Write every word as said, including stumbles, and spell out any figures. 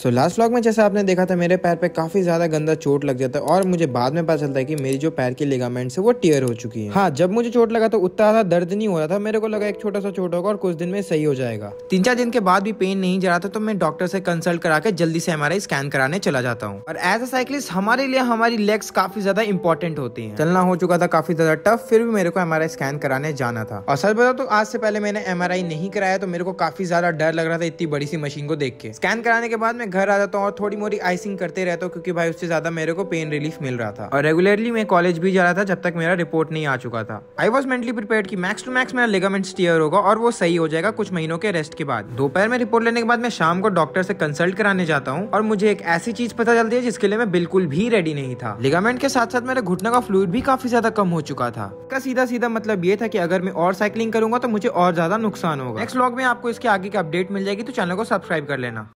So last vlog में जैसा आपने देखा था मेरे पैर पे काफी ज्यादा गंदा चोट लग जाता है और मुझे बाद में पता चलता है कि मेरी जो पैर की लिगामेंट्स है वो टियर हो चुकी है। हाँ, जब मुझे चोट लगा तो उतना ज्यादा दर्द नहीं हो रहा था, मेरे को लगा एक छोटा सा चोट होगा और कुछ दिन में सही हो जाएगा। तीन चार दिन के बाद भी पेन नहीं जा रहा था तो मैं डॉक्टर से कंसल्ट करा के जल्दी से एमआरआई स्कैन कराने चला जाता हूँ। और एज अ साइक्लिस्ट हमारे लिए हमारी लेग्स काफी ज्यादा इंपॉर्टेंट होती है। चलना हो चुका था काफी ज्यादा टफ, फिर भी मेरे को एमआरआई स्कैन कराने जाना था। और सच बताओ तो आज से पहले मैंने एमआरआई नहीं कराया तो मेरे को काफी ज्यादा डर लग रहा था इतनी बड़ी सी मशीन को देख के। स्कैन कराने के बाद मैं घर आ जाता हूँ और थोड़ी मोड़ी आइसिंग करते रहता हूँ क्योंकि भाई उससे ज्यादा मेरे को पेन रिलीफ मिल रहा था। और रेगुलरली मैं कॉलेज भी जा रहा था जब तक मेरा रिपोर्ट नहीं आ चुका था। आई वॉज मेंटली प्रिपेयर्ड कि मैक्स टू मैक्स मेरा लिगामेंट टियर होगा और वो सही हो जाएगा कुछ महीनों के रेस्ट के बाद। दोपहर में रिपोर्ट लेने के बाद मैं शाम को डॉक्टर से कंसल्ट कराने जाता हूँ और मुझे एक ऐसी चीज पता चलती है जिसके लिए मैं बिल्कुल भी रेडी नहीं था। लिगामेंट के साथ साथ मेरे घुटने का फ्लूइड भी काफी ज्यादा कम हो चुका था। इसका सीधा सीधा मतलब ये था कि अगर मैं और साइकिलिंग करूंगा तो मुझे और ज्यादा नुकसान होगा। नेक्स्ट व्लॉग में आपको इसके आगे की अपडेट मिल जाएगी तो चैनल को सब्सक्राइब कर लेना।